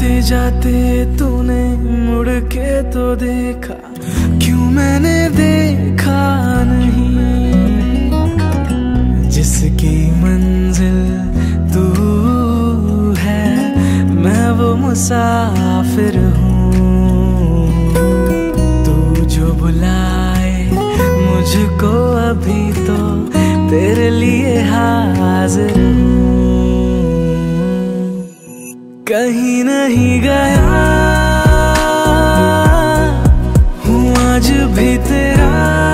आते जाते तूने मुड़ के तो देखा, क्यों मैंने देखा नहीं। जिसकी मंजिल तू है, मैं वो मुसाफिर हूँ। तू जो बुलाए मुझको अभी तो तेरे लिए हाजिर हूँ। कहीं नहीं गया हूँ आज भी तेरा,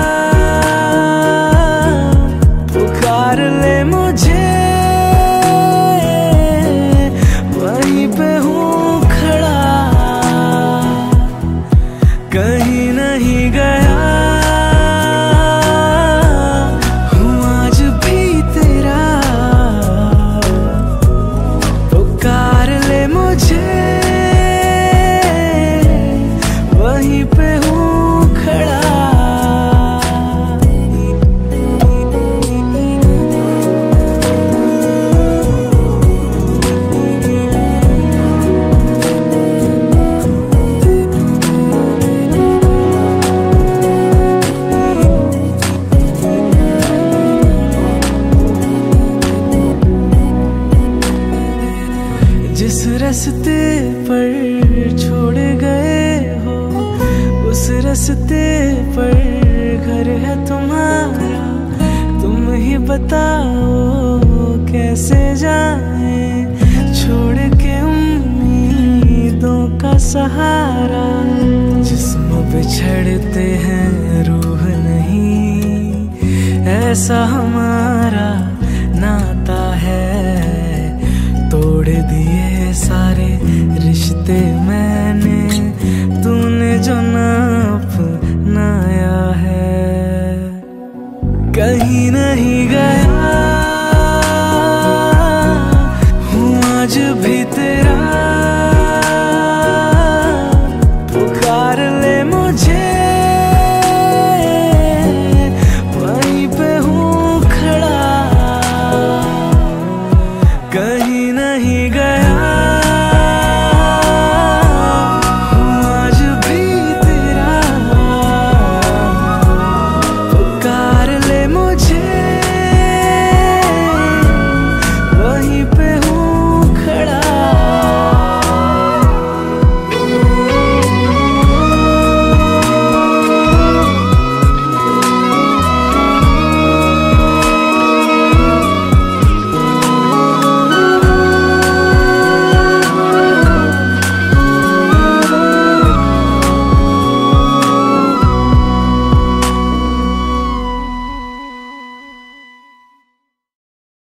पुकार ले मुझे वहीं पे हूँ खड़ा। कहीं नहीं गया हूँ आज भी तेरा, पुकार ले मुझे वहीं पे हूँ खड़ा। जिस रास्ते पर छोड़ गए हो, उस रास्ते पर घर है तुम्हारा। तुम ही बताओ कैसे जाएं, छोड़ के उम्मीदों का सहारा। जिस्म बिछड़ते हैं रूह नहीं, ऐसा हमारा